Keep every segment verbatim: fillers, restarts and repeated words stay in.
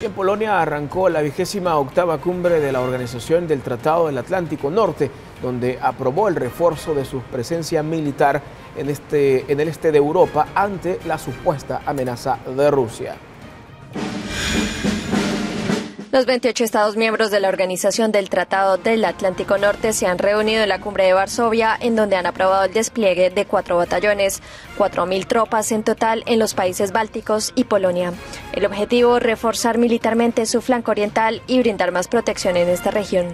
En Polonia arrancó la vigésima octava cumbre de la Organización del Tratado del Atlántico Norte, donde aprobó el refuerzo de su presencia militar en, este, en el este de Europa ante la supuesta amenaza de Rusia. Los veintiocho Estados miembros de la Organización del Tratado del Atlántico Norte se han reunido en la cumbre de Varsovia, en donde han aprobado el despliegue de cuatro batallones, cuatro mil tropas en total en los países bálticos y Polonia. El objetivo, reforzar militarmente su flanco oriental y brindar más protección en esta región.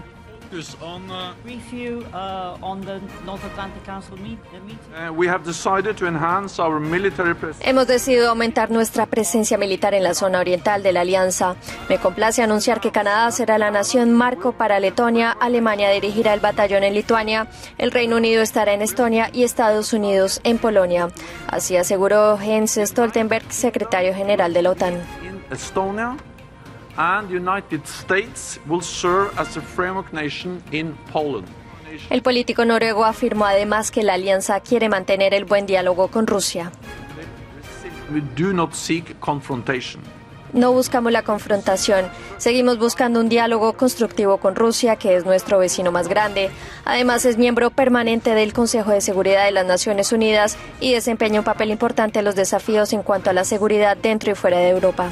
Hemos decidido aumentar nuestra presencia militar en la zona oriental de la alianza. Me complace anunciar que Canadá será la nación marco para Letonia, Alemania dirigirá el batallón en Lituania, el Reino Unido estará en Estonia y Estados Unidos en Polonia. Así aseguró Jens Stoltenberg, secretario general de la OTAN. And United States will serve as a framework nation in Poland. El político noruego afirmó además que la alianza quiere mantener el buen diálogo con Rusia. We do not seek confrontation. No buscamos la confrontación, seguimos buscando un diálogo constructivo con Rusia, que es nuestro vecino más grande. Además, es miembro permanente del Consejo de Seguridad de las Naciones Unidas y desempeña un papel importante en los desafíos en cuanto a la seguridad dentro y fuera de Europa.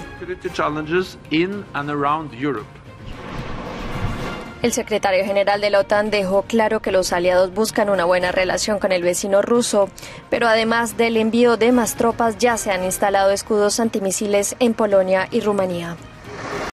El secretario general de la OTAN dejó claro que los aliados buscan una buena relación con el vecino ruso, pero además del envío de más tropas ya se han instalado escudos antimisiles en Polonia y Rumanía.